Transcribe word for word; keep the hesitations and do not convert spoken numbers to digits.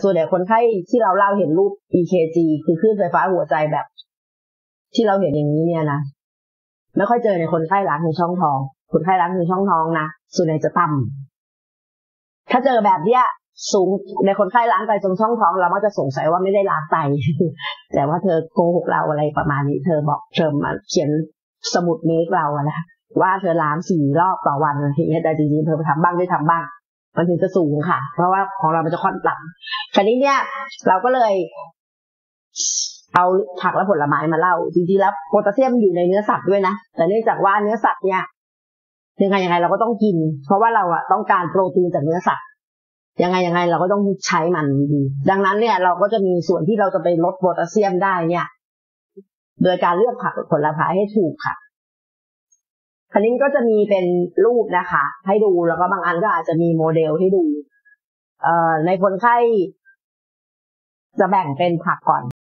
ส่วนใหญ่คนไข้ที่เราเล่าเห็นรูป อี เค จี คือคลื่นไฟฟ้าหัวใจแบบที่เราเห็นอย่างนี้เนี่ยนะไม่ค่อยเจอในคนไข้ล้างในช่องท้องคนไข้ล้างในช่องท้องนะส่วนใหญ่จะต่ำถ้าเจอแบบเนี้ยสูงในคนไข้ล้างไตตรงช่องท้องเราก็จะสงสัยว่าไม่ได้ล้างไต แต่ว่าเธอโกหกเราอะไรประมาณนี้เธอบอกเธอมาเขียนสมุดเมคเราอะนะว่าเธอล้างสี่รอบต่อวันอะไรอย่างเงี้ยแต่จริงๆเธอไปทำบ้างได้ทำบ้างมันถึงจะสูงค่ะเพราะว่าของเรามันจะค่อนต่ำคราวนี้เนี่ยเราก็เลยเอาผักและผลไม้มาเล่าจริงๆแล้วโพแทสเซียมอยู่ในเนื้อสัตว์ด้วยนะแต่เนื่องจากว่าเนื้อสัตว์เนี่ยยังไงยังไงเราก็ต้องกินเพราะว่าเราอะต้องการโปรตีนจากเนื้อสัตว์ยังไงยังไงเราก็ต้องใช้มันดีดังนั้นเนี่ยเราก็จะมีส่วนที่เราจะไปลดโพแทสเซียมได้เนี่ยโดยการเลือกผักผลไม้ให้ถูกค่ะคราวนี้ก็จะมีเป็นรูปนะคะให้ดูแล้วก็บางอันก็อาจจะมีโมเดลให้ดูเอ่อในคนไข้จะแบ่งเป็นผักก่อน